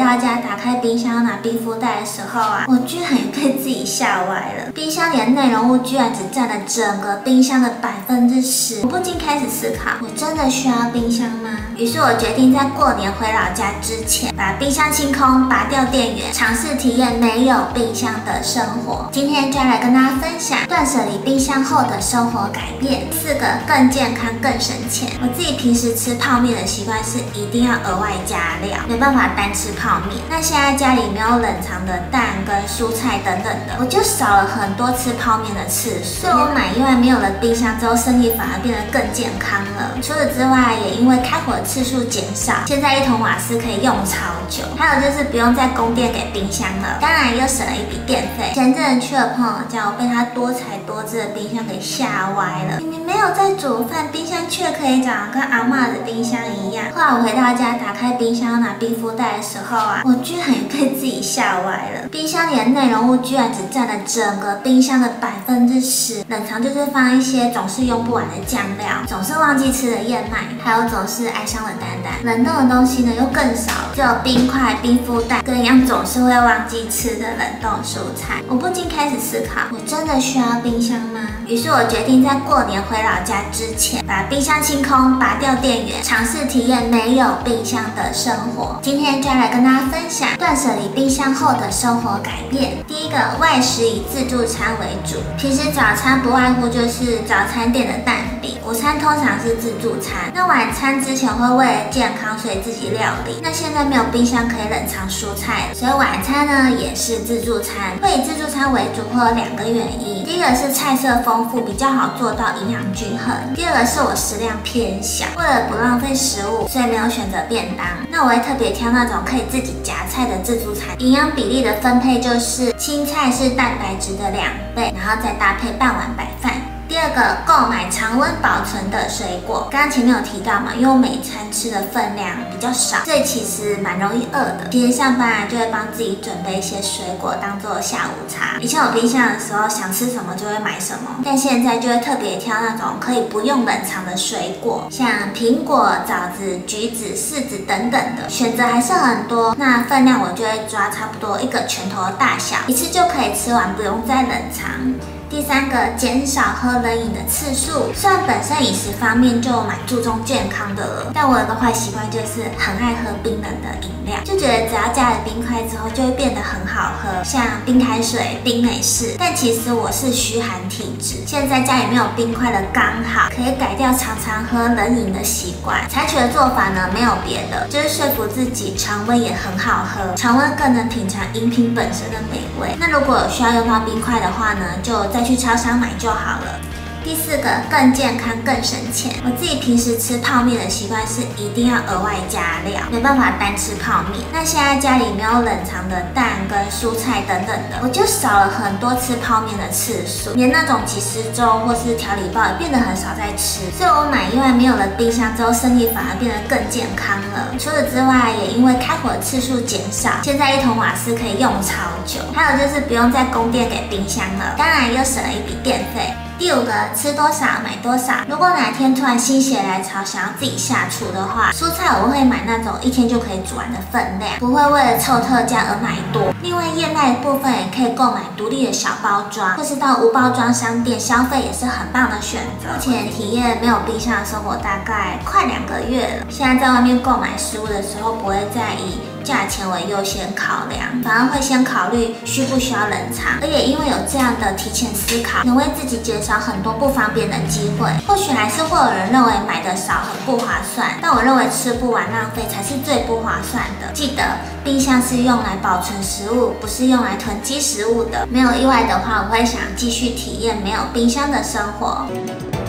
到家，打开冰箱拿冰敷袋的时候啊，我居然也被自己吓歪了。冰箱里的内容物居然只占了整个冰箱的10%，我不禁开始思考：我真的需要冰箱吗？于是我决定在过年回老家之前，把冰箱清空，拔掉电源，尝试体验没有冰箱的生活。今天就要来跟大家分享断舍离冰箱后的生活改变，4个更健康、更省钱。我自己平时吃泡面的习惯是一定要额外加料，没办法单吃泡面。那现在家里没有冷藏的蛋跟蔬菜等等的，我就少了很多吃泡面的次数。所以我买意外没有了冰箱之后，身体反而变得更健康了。除此之外，也因为开火的次数减少，现在1桶瓦斯可以用超久。还有就是不用再供电给冰箱了，当然又省了一笔电费。前阵子去了朋友家，我被他多彩多姿的冰箱给吓歪了。明明没有在煮饭，冰箱却可以长得跟阿嬷的冰箱一样。后来我回到家，打开冰箱拿冰敷袋的时候啊，我居然也被自己吓歪了。冰箱里的内容物居然只占了整个冰箱的10%。冷藏就是放一些总是用不完的酱料，总是忘记吃的燕麦，还有总是哀伤的丹丹。冷冻的东西呢又更少了，只有冰块、冰敷袋跟一样总是会忘记吃的冷冻蔬菜。我不禁开始思考：我真的需要冰箱吗？于是我决定在过年回老家之前，把冰箱清空，拔掉电源，尝试体验没有冰箱的生活。今天就要来跟大家分享断舍离冰箱后的生活改变。第一个，外食以自助餐为主。平时早餐不外乎就是早餐店的蛋饼，午餐通常是自助餐。那晚餐之前会为了健康，所以自己料理。那现在没有冰箱可以冷藏蔬菜，所以晚餐呢也是自助餐。会以自助餐为主，会有2个原因。第一个是菜色丰富，比较好做到营养均衡。第二个是我食量偏小，为了不浪费食物，所以没有选择便当。那我会特别挑那种可以自己夹菜的自助餐。营养比例的分配就是青菜是蛋白质的2倍，然后再搭配半碗白饭。第二个，购买常温保存的水果。刚刚前面有提到嘛，因为我每餐吃的分量比较少，所以其实蛮容易饿的。其实上班就会帮自己准备一些水果当做下午茶。以前有冰箱的时候，想吃什么就会买什么，但现在就会特别挑那种可以不用冷藏的水果，像苹果、枣子、橘子、柿子等等的，选择还是很多。那分量我就会抓差不多1个拳头的大小，一次就可以吃完，不用再冷藏。第3个，减少喝冷饮的次数。虽然本身饮食方面就蛮注重健康的了，但我有个坏习惯，就是很爱喝冰冷的饮料，就觉得只要加了冰块之后就会变得很好喝，像冰开水、冰美式。但其实我是虚寒体质，现在家里没有冰块了，刚好可以改掉常常喝冷饮的习惯。采取的做法呢，没有别的，就是说服自己常温也很好喝，常温更能品尝饮品本身的美味。那如果有需要用到冰块的话呢，就再去超商买就好了。第4个，更健康、更省钱。我自己平时吃泡面的习惯是一定要额外加料，没办法单吃泡面。那现在家里没有冷藏的蛋跟蔬菜等等的，我就少了很多吃泡面的次数，连那种即食粥或是调理包也变得很少在吃。所以我买意外没有了冰箱之后，身体反而变得更健康了。除此之外，也因为开火的次数减少，现在1桶瓦斯可以用超久。还有就是不用再供电给冰箱了，当然又省了一笔电费。第5个，吃多少买多少。如果哪天突然心血来潮想要自己下厨的话，蔬菜我会买那种1天就可以煮完的分量，不会为了凑特价而买多。另外燕麦的部分也可以购买独立的小包装，或是到无包装商店消费，也是很棒的选择。目前体验没有冰箱的生活大概快2个月了，现在在外面购买食物的时候，不会再以价钱为优先考量，反而会先考虑需不需要冷藏。而也因为有这样的提前思考，能为自己减少很多不方便的机会。或许还是会有人认为买的少很不划算，但我认为吃不完浪费才是最不划算的。记得冰箱是用来保存食物，不是用来囤积食物的。没有意外的话，我会想继续体验没有冰箱的生活。